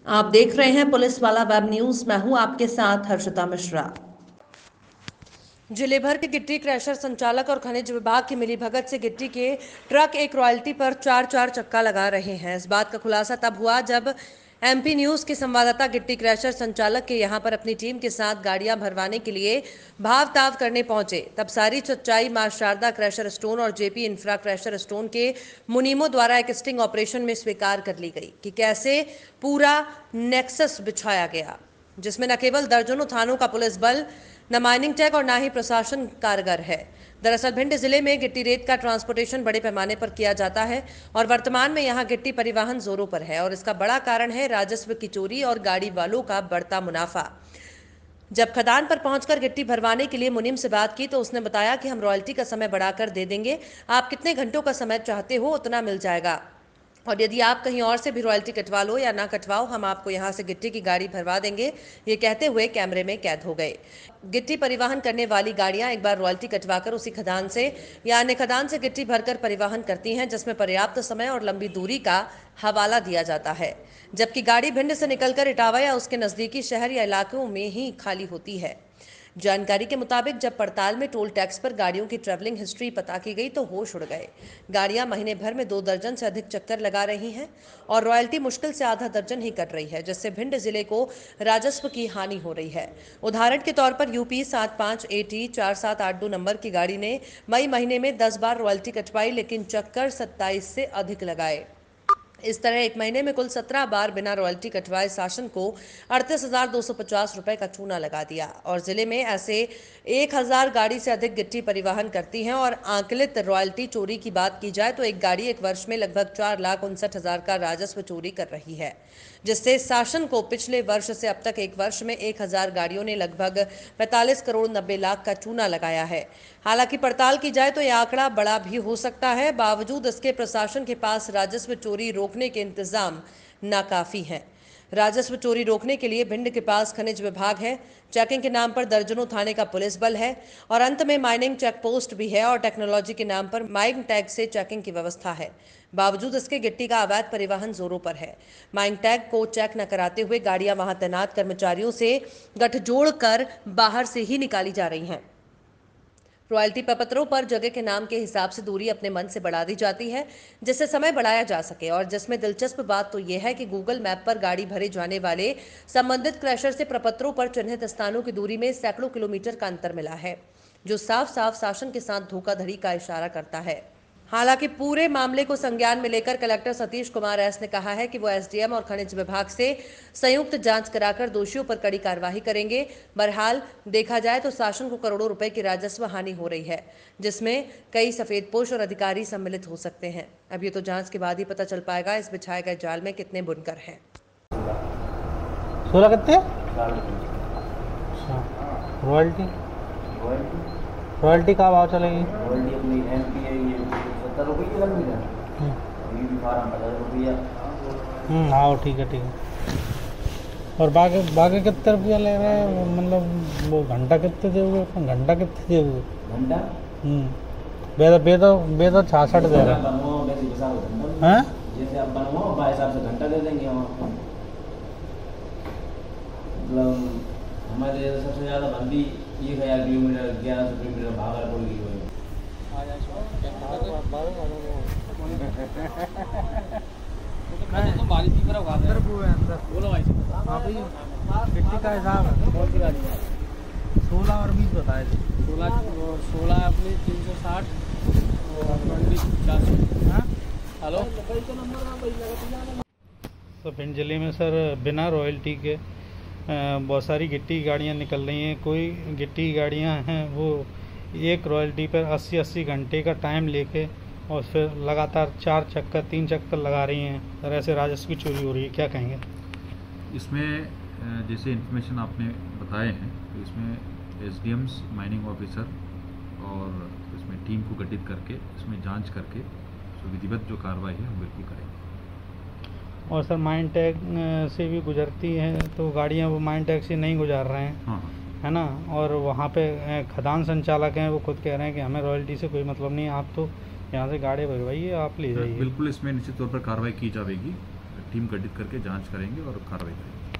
आप देख रहे हैं पुलिस वाला वेब न्यूज। मैं हूं आपके साथ हर्षिता मिश्रा। जिले भर के गिट्टी क्रैशर संचालक और खनिज विभाग की मिलीभगत से गिट्टी के ट्रक एक रॉयल्टी पर चार चार चक्का लगा रहे हैं। इस बात का खुलासा तब हुआ जब एमपी न्यूज के संवाददाता गिट्टी क्रैशर संचालक के यहां पर अपनी टीम के साथ गाड़ियां भरवाने के लिए भाव ताव करने पहुंचे। तब सारी सच्चाई मां शारदा क्रैशर स्टोन और जेपी इंफ्रा क्रैशर स्टोन के मुनीमों द्वारा एक स्टिंग ऑपरेशन में स्वीकार कर ली गई कि कैसे पूरा नेक्सस बिछाया गया, जिसमें न केवल दर्जनों थानों का पुलिस बल, न माइनिंग टैग और न ही प्रशासन कारगर है। दरअसल भिंड जिले में गिट्टी रेत का ट्रांसपोर्टेशन बड़े पैमाने पर किया जाता है और वर्तमान में यहां गिट्टी परिवहन जोरों पर है और इसका बड़ा कारण है राजस्व की चोरी और गाड़ी वालों का बढ़ता मुनाफा। जब खदान पर पहुंचकर गिट्टी भरवाने के लिए मुनीम से बात की तो उसने बताया कि हम रॉयल्टी का समय बढ़ाकर दे देंगे, आप कितने घंटों का समय चाहते हो उतना मिल जाएगा, और यदि आप कहीं और से भी रॉयल्टी कटवा लो या ना कटवाओ, हम आपको यहां से गिट्टी की गाड़ी भरवा देंगे। ये कहते हुए कैमरे में कैद हो गए। गिट्टी परिवहन करने वाली गाड़ियां एक बार रॉयल्टी कटवाकर उसी खदान से या अन्य खदान से गिट्टी भरकर परिवहन करती हैं, जिसमें पर्याप्त समय और लंबी दूरी का हवाला दिया जाता है, जबकि गाड़ी भिंड से निकलकर इटावा या उसके नजदीकी शहर या इलाकों में ही खाली होती है। जानकारी के मुताबिक जब पड़ताल में टोल टैक्स पर गाड़ियों की ट्रैवलिंग हिस्ट्री पता की गई तो होश उड़ गए। गाड़ियां महीने भर में 2 दर्जन से अधिक चक्कर लगा रही हैं और रॉयल्टी मुश्किल से आधा दर्जन ही कट रही है, जिससे भिंड जिले को राजस्व की हानि हो रही है। उदाहरण के तौर पर यूपी 75 AT 4782 नंबर की गाड़ी ने मई महीने में 10 बार रॉयल्टी कटवाई, लेकिन चक्कर 27 से अधिक लगाए। इस तरह एक महीने में कुल 17 बार बिना रॉयल्टी कटवाए शासन को 38,250 रुपए का चूना लगा दिया और जिले में ऐसे 1,000 गाड़ी से अधिक गिट्टी परिवहन करती हैं और आंकलित रॉयल्टी चोरी की बात की जाए तो एक गाड़ी एक वर्ष में लगभग 4,59,000 का राजस्व चोरी कर रही है, जिससे शासन को पिछले वर्ष से अब तक एक वर्ष में 1,000 गाड़ियों ने लगभग 45 करोड़ 90 लाख का चूना लगाया है। हालांकि पड़ताल की जाए तो यह आंकड़ा बड़ा भी हो सकता है, बावजूद इसके प्रशासन के पास राजस्व चोरी रोकने के इंतजाम नाकाफी हैं। राजस्व चोरी रोकने के लिए भिंड के पास खनिज विभाग है, चेकिंग के नाम पर दर्जनों थाने का पुलिस बल है और अंत में माइनिंग चेक पोस्ट भी है और टेक्नोलॉजी के नाम पर माइनिंग टैग से चेकिंग की व्यवस्था है। बावजूद इसके गिट्टी का अवैध परिवहन जोरों पर है। माइनिंग टैग को चेक न कराते हुए गाड़ियां वहां तैनात कर्मचारियों से गठजोड़ कर बाहर से ही निकाली जा रही हैं। रॉयल्टी प्रपत्रों पर जगह के नाम के हिसाब से दूरी अपने मन से बढ़ा दी जाती है, जिससे समय बढ़ाया जा सके। और जिसमें दिलचस्प बात तो यह है कि गूगल मैप पर गाड़ी भरे जाने वाले संबंधित क्रैशर से प्रपत्रों पर चिन्हित स्थानों की दूरी में सैकड़ों किलोमीटर का अंतर मिला है, जो साफ साफ शासन के साथ धोखाधड़ी का इशारा करता है। हालांकि पूरे मामले को संज्ञान में लेकर कलेक्टर सतीश कुमार एस ने कहा है कि वो एसडीएम और खनिज विभाग से संयुक्त जांच कराकर दोषियों पर कड़ी कार्रवाई करेंगे। बहरहाल देखा जाए तो शासन को करोड़ों रुपए की राजस्व हानि हो रही है, जिसमें कई सफेदपोश और अधिकारी सम्मिलित हो सकते हैं। अब ये तो जांच के बाद ही पता चल पाएगा इस बिछाए गए जाल में कितने बुनकर हैं। 16 कितने रॉयल्टी रॉयल्टी का भाव चलेगी? रॉयल्टी अपनी एमपी है ये 70 रुपये की लग है, ये भी 12,000 रुपया। हाँ ठीक है। और बाकी कितने रुपया ले रहे हैं? मतलब वो घंटा कितने दोगे? घंटा कितने दोगे? घंटा बेदो 66 दे रहे हैं। जैसे आप बनवाओ उस हिसाब से घंटा दे देंगे हम आपको। मतलब हमारे सबसे ज़्यादा बंदी 1,000 किलोमीटर 1100 किलोमीटर भागलपुर की हुई। गिट्टी का हिसाब है कौन सी गाड़ी है? 16 और 20 बताए थे। 16 अपनी 360 और 20 हेलो। तो भिंड जिले में सर बिना रॉयल्टी के बहुत सारी गिट्टी गाड़ियाँ निकल रही हैं। कोई गिट्टी गाड़ियाँ हैं वो एक रॉयल्टी पर 80-80 घंटे का टाइम लेके और फिर लगातार 4 चक्कर 3 चक्कर लगा रही हैं। तरह से राजस्व की चोरी हो रही है, क्या कहेंगे इसमें? जैसे इन्फॉर्मेशन आपने बताए हैं तो इसमें एसडीएम्स, माइनिंग ऑफिसर और इसमें टीम को गठित करके इसमें जांच करके विधिवत जो कार्रवाई है हम बिल्कुल करेंगे। और सर माइन टैग से भी गुजरती हैं तो गाड़ियाँ वो माइन टैग से नहीं गुजार रहे हैं। हाँ है ना। और वहाँ पे खदान संचालक हैं वो खुद कह रहे हैं कि हमें रॉयल्टी से कोई मतलब नहीं, आप तो यहाँ से गाड़ी भरवाइए, आप ले जाइए। बिल्कुल इसमें निश्चित तौर पर कार्रवाई की जाएगी। टीम गठित करके जांच करेंगे और कार्रवाई करेंगे।